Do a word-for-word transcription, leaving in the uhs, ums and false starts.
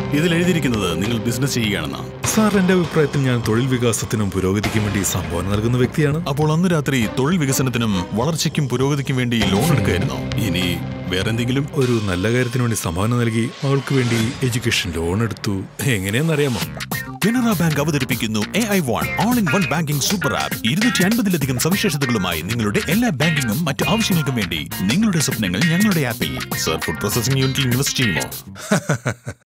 ഇതിൽ എഴുതിയിരിക്കുന്നത് നിങ്ങൾ ബിസിനസ് ചെയ്യുകയാണെന്നാ. സാർ, എന്റെ അഭിപ്രായത്തിൽ ഞാൻ തൊഴിൽ വികാസത്തിനും പുരോഗതിക്കും വേണ്ടി സംഭാവന നൽകുന്ന വ്യക്തിയാണ്. അപ്പോൾ അന്ന് രാത്രി തൊഴിൽ വികസനത്തിനും വളർച്ചയ്ക്കും പുരോഗതിക്കും വേണ്ടി ലോൺ എടുക്കായിരുന്നോ? ഇനി വേറെന്തെങ്കിലും? ഒരു നല്ല കാര്യത്തിന് വേണ്ടി സംഭാവന നൽകി അവൾക്ക് വേണ്ടി എഡ്യൂക്കേഷൻ ലോൺ എടുത്തു. എങ്ങനെയാണെന്നറിയാമോ? കനറ ബാങ്ക് അവതരിപ്പിക്കുന്നു A I one all in one banking super app. ഇരുന്നൂറ്റി അൻപതിലധികം സവിശേഷതകളുമായി നിങ്ങളുടെ എല്ലാ ബാങ്കിങ്ങും മറ്റു ആവശ്യങ്ങൾക്കും വേണ്ടി നിങ്ങളുടെ സ്വപ്നങ്ങൾ ഞങ്ങളുടെ ആപ്പിൽ. സർ, ഫുഡ് പ്രോസസിംഗ് യൂണിറ്റിൽ ഇൻവെസ്റ്റ് ചെയ്യുമോ?